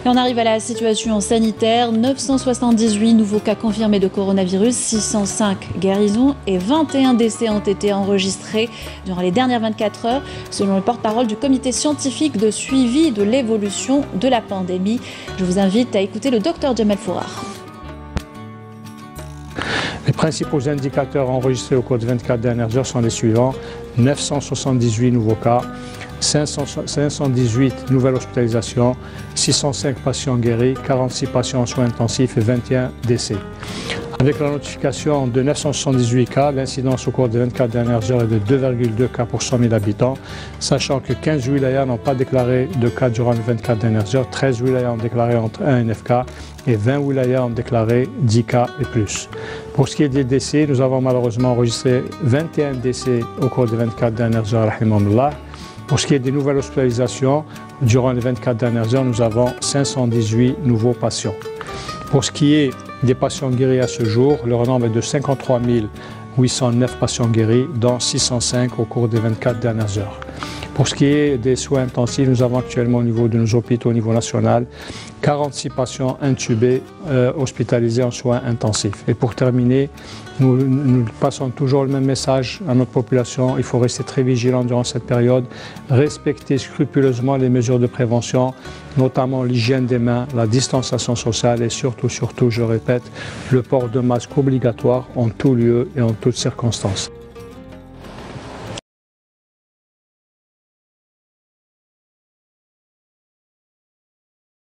Et on arrive à la situation sanitaire. 978 nouveaux cas confirmés de coronavirus, 605 guérisons et 21 décès ont été enregistrés durant les dernières 24 heures, selon le porte-parole du comité scientifique de suivi de l'évolution de la pandémie. Je vous invite à écouter le docteur Jamal Fourar. Les principaux indicateurs enregistrés au cours des 24 dernières heures sont les suivants. 978 nouveaux cas, 518 nouvelles hospitalisations, 605 patients guéris, 46 patients en soins intensifs et 21 décès. Avec la notification de 978 cas, l'incidence au cours des 24 dernières heures est de 2,2 cas pour 100 000 habitants, sachant que 15 wilayas n'ont pas déclaré de cas durant les 24 dernières heures, 13 wilayas ont déclaré entre 1 et 9 cas et 20 wilayas ont déclaré 10 cas et plus. Pour ce qui est des décès, nous avons malheureusement enregistré 21 décès au cours des 24 dernières heures, rahimahullah. Pour ce qui est des nouvelles hospitalisations, durant les 24 dernières heures, nous avons 518 nouveaux patients. Pour ce qui est des patients guéris à ce jour, leur nombre est de 53 809 patients guéris, dont 605 au cours des 24 dernières heures. Pour ce qui est des soins intensifs, nous avons actuellement au niveau de nos hôpitaux au niveau national 46 patients intubés hospitalisés en soins intensifs. Et pour terminer, nous passons toujours le même message à notre population. Il faut rester très vigilant durant cette période, respecter scrupuleusement les mesures de prévention, notamment l'hygiène des mains, la distanciation sociale et surtout, je répète, le port de masque obligatoire en tout lieu et en toutes circonstances.